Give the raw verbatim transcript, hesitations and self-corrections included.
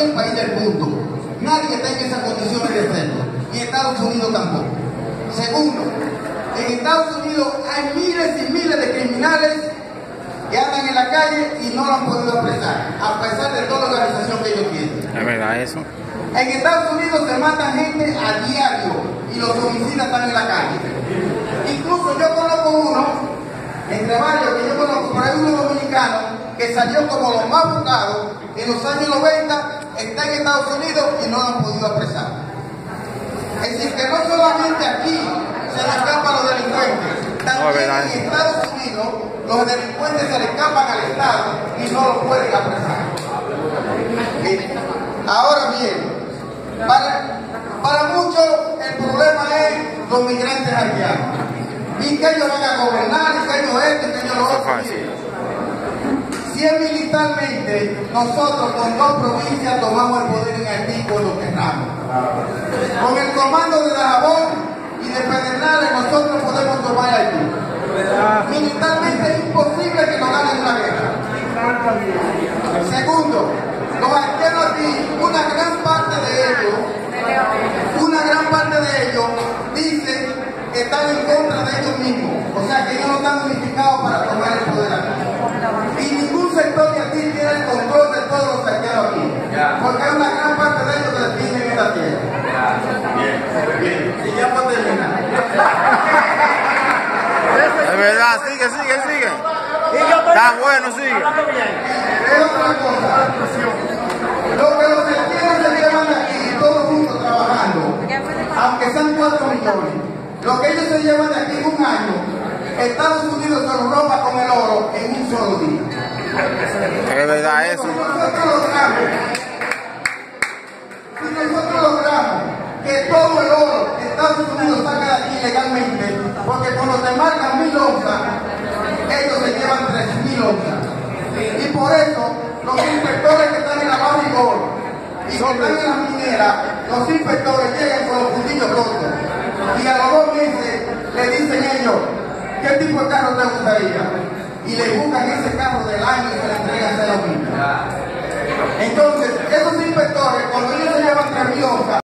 cualquier país del mundo. Nadie está en esas condiciones de hacerlo. Y Estados Unidos tampoco. Segundo, en Estados Unidos hay miles y miles de criminales que andan en la calle y no lo han podido apresar, a pesar de toda la organización que ellos tienen. ¿Es verdad eso? En Estados Unidos se matan gente a diario y los homicidas están en la calle. Incluso yo conozco uno, entre varios que yo conozco, por ahí uno dominicano que salió como los más buscados en los años noventa, está en Estados Unidos y no lo han podido apresar. Es decir, que no solamente aquí se le escapan los delincuentes, también en Estados Unidos los delincuentes se le escapan al Estado y no los pueden apresar. Bien. Ahora bien, para, para muchos el problema es los migrantes haitianos. Y que ellos van a gobernar, y que ellos esto, y que ellos lo otro. Si es militarmente, nosotros con dos provincias tomamos el poder en Haití con lo que queramos. Con el comando de Dajabón y de Pedernales nosotros podemos tomar Haití. Militarmente es imposible que nos ganen una guerra. Segundo, los haitianos aquí, una gran parte de ellos, una gran parte de ellos dicen que están en contra de ellos mismos. O sea que ellos no están unificados para tomar el poder aquí. Y ningún sector de aquí tiene el control de todos los haitianos aquí. Porque hay una gran parte de ellos que defienden esta tierra. Bien, bien. Y ya para terminar. Es verdad, sigue, sigue, sigue. Está bueno, sigue. Es otra cosa. Lo que los haitianos se llevan aquí, todos juntos trabajando, aunque sean cuatro millones, lo que ellos se llevan de aquí en un año, Estados Unidos se lo roba con el oro en un solo día. Es verdad eso. Si nosotros logramos, si nosotros logramos que todo el oro que Estados Unidos saca de aquí legalmente, porque cuando te marcan mil onzas, ellos se llevan tres mil onzas. Y por eso, los inspectores que están en la Barrigol y que están en la minera, los inspectores llegan con los fundillos rotos. Y a los dos meses le dicen ellos, ¿qué tipo de carro te gustaría? Y le buscan ese carro del año y se le entregan a los mismos. Entonces, esos inspectores, cuando ellos se llevan tres mil onzas,